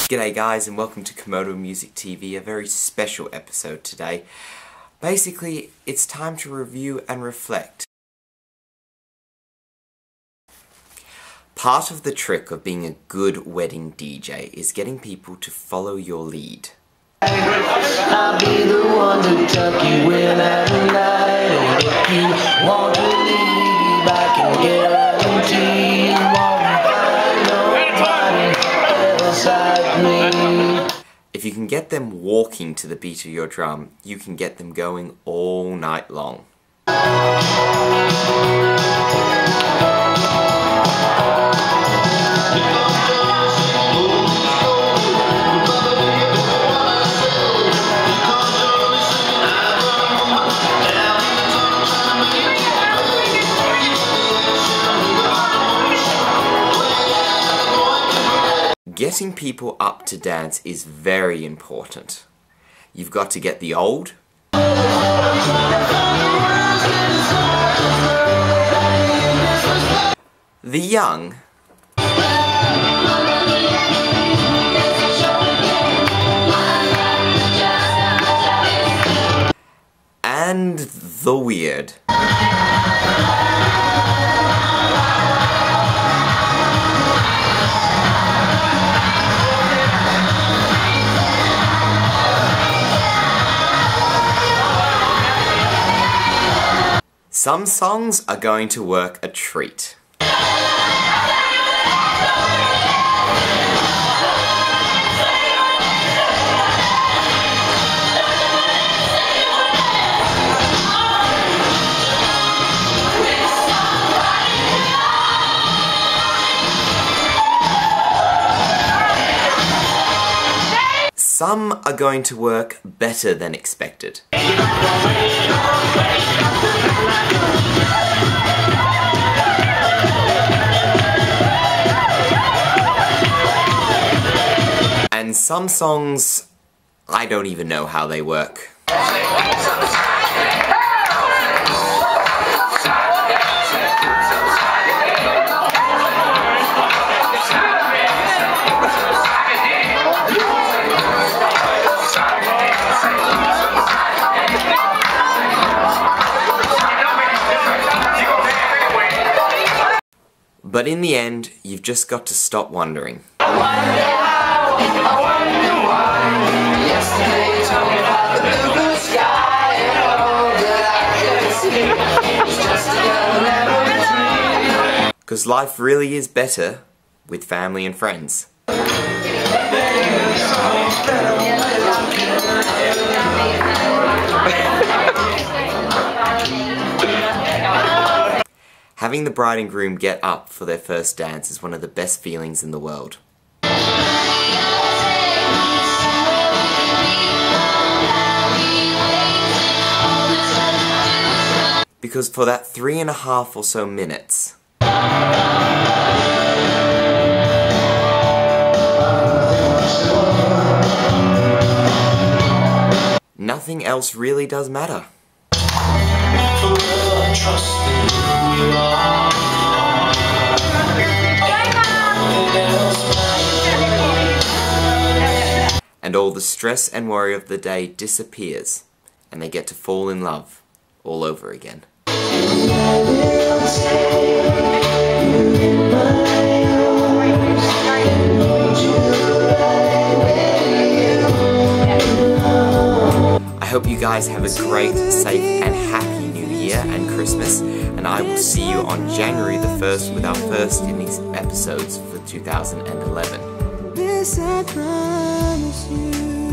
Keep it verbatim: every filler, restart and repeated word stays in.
G'day guys and welcome to Komodo Music T V, a very special episode today. Basically, it's time to review and reflect. Part of the trick of being a good wedding D J is getting people to follow your lead. I'll be the one to tuck you in at night, or if you want to leave, I can guarantee you won't find nobody else like me. If you can get them walking to the beat of your drum, you can get them going all night long. Getting people up to dance is very important. You've got to get the old, the young, and the weird. Some songs are going to work a treat. Some are going to work better than expected. And some songs, I don't even know how they work. But in the end, you've just got to stop wondering. Because life really is better with family and friends. Having the bride and groom get up for their first dance is one of the best feelings in the world. Because for that three and a half or so minutes, nothing else really does matter. And all the stress and worry of the day disappears, and they get to fall in love all over again. I hope you guys have a great, safe and happy New Year and Christmas, and I will see you on January the first with our first in these episodes for two thousand eleven. This I promise you.